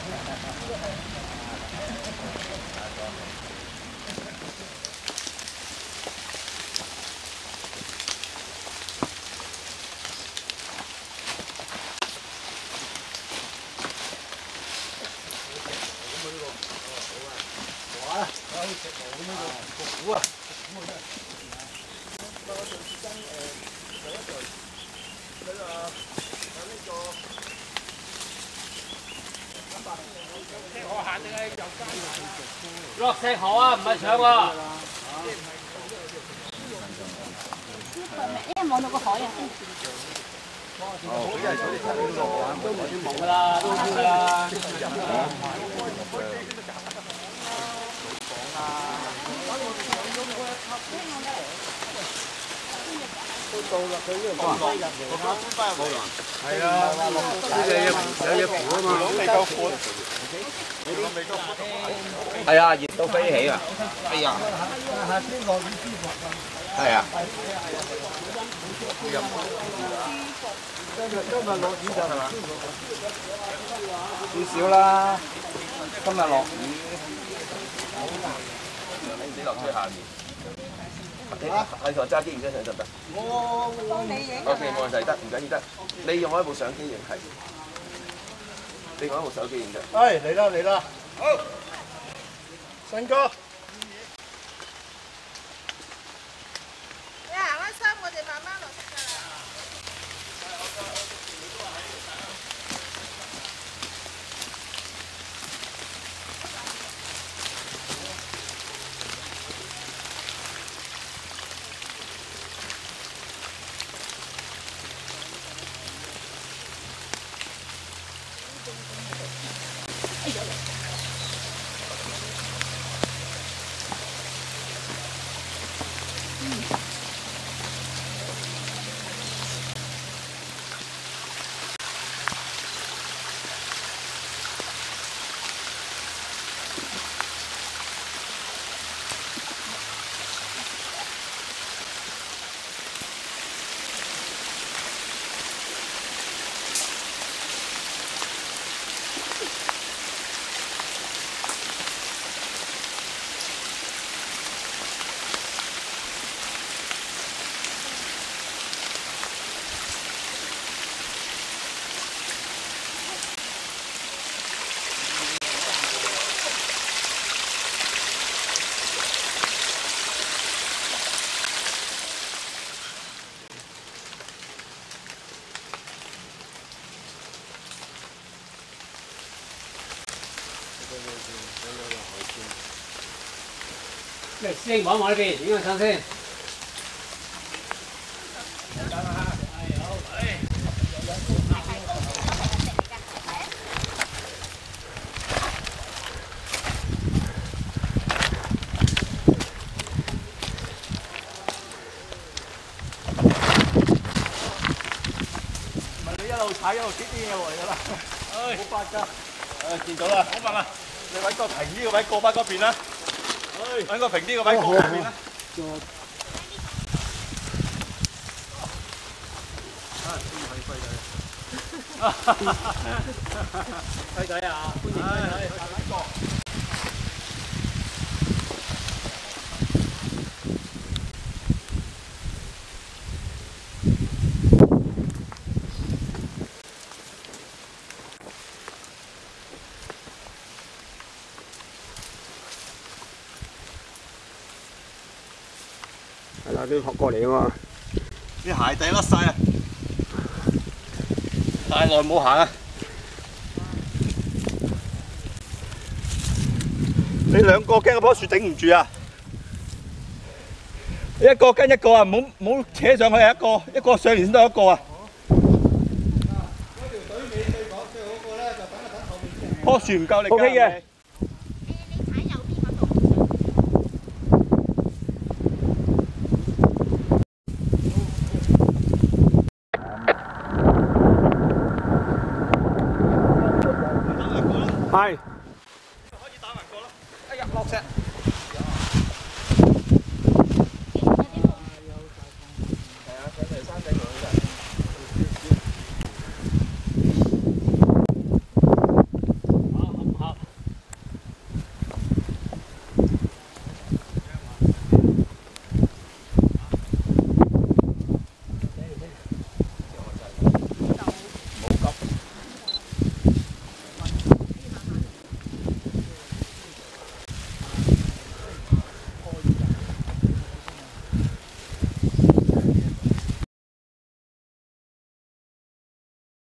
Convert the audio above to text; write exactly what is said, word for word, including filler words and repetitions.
落石河啊，唔係搶喎。 因為望到個海啊。 哦，因為佢哋睇到落啊，都冇㗎啦，都冇㗎啦。都到啦，佢呢度搬翻入嚟啦。搬翻入嚟。係啊，呢隻有有隻符啊嘛。攞未夠闊。係啊，熱到飛起啊！哎呀，夏天落雨舒服啊！係啊。今日今日落雨就係嘛？少少啦，今日落雨。你你落車下面。你係同我揸機影張相得唔得？我幫你影。O K，冇問題，得，唔緊要得。你用我一部相機影係。你用一部手機影啫。係嚟啦嚟啦。好，新哥。 你行開心，我哋慢慢落得㗎啦。 嚟師兄望一望呢邊，影個相先。 唔係你一路踩一路跌啲嘢落嚟㗎啦，冇法㗎。誒見到啦，好慢啊！你揾個平啲嘅位過翻嗰邊啦。揾個平啲嘅位過嗰邊啦。 輝仔啊，歡迎輝仔，慢慢過。 係啦，都學過嚟啊嘛。 啲鞋底甩晒啊！太耐冇行啊！你兩個驚嗰棵樹頂唔住啊！一個跟一個啊，唔好唔好扯上去啊！一個一個上嚟先得一個啊！嗰條隊尾最講最好個咧，就等一等後面先。棵樹唔夠力㗎。O K 嘅。 係。